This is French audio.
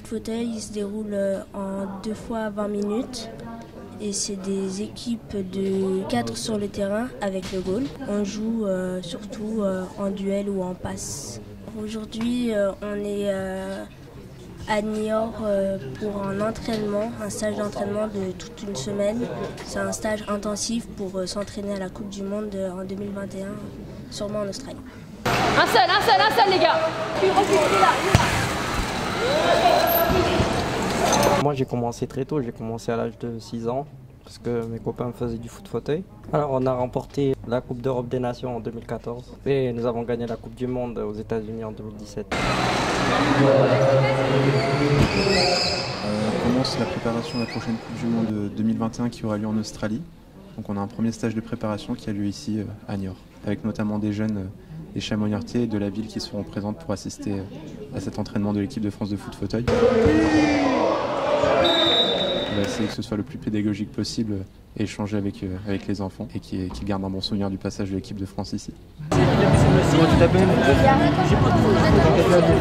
foot fauteuil, il se déroule en 2 fois 20 minutes. Et c'est des équipes de 4 sur le terrain avec le goal. On joue surtout en duel ou en passe. Aujourd'hui, on est à Niort pour un entraînement, un stage d'entraînement de toute une semaine. C'est un stage intensif pour s'entraîner à la Coupe du Monde en 2021, sûrement en Australie. Un seul les gars. Moi j'ai commencé très tôt, j'ai commencé à l'âge de 6 ans parce que mes copains faisaient du foot fauteuil. Alors on a remporté la Coupe d'Europe des Nations en 2014 et nous avons gagné la Coupe du Monde aux États-Unis en 2017. On commence la préparation de la prochaine Coupe du Monde 2021 qui aura lieu en Australie. Donc on a un premier stage de préparation qui a lieu ici à Niort, avec notamment des jeunes des Chamonix-Niortais de la ville qui seront présentes pour assister à cet entraînement de l'équipe de France de foot fauteuil. On va essayer que ce soit le plus pédagogique possible et échanger avec les enfants et qu'ils gardent un bon souvenir du passage de l'équipe de France ici. Comment tu t'appelles ?